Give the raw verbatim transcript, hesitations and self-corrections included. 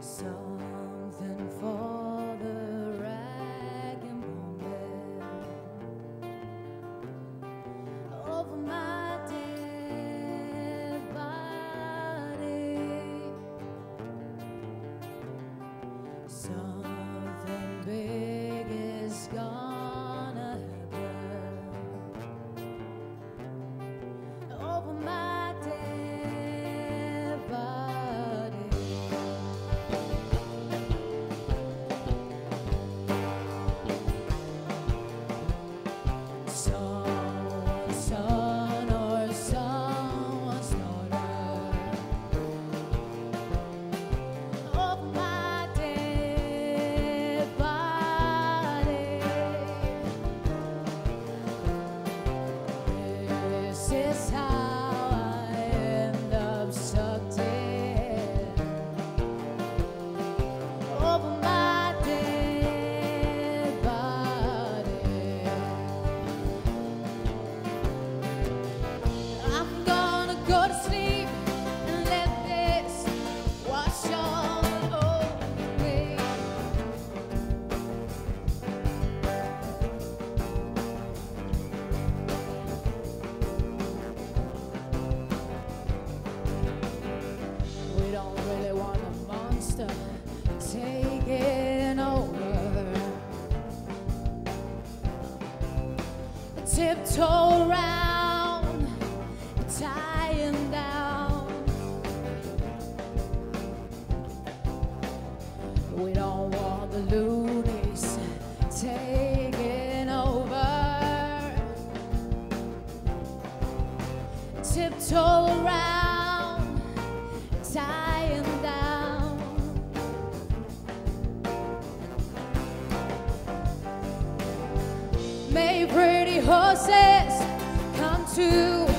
Something for the rag and bone bed over my dead body. Something big is gonna happen over my dead body. Someone's son or someone's daughter over my dead body. This is how I end up stuck dead over my dead body. I'm gonna go to sleep and let this wash all over me. We don't really want a monster taking over. Tiptoe around, tying down. We don't want the loonies taking over. Tiptoe around, tying down. May pretty horses come to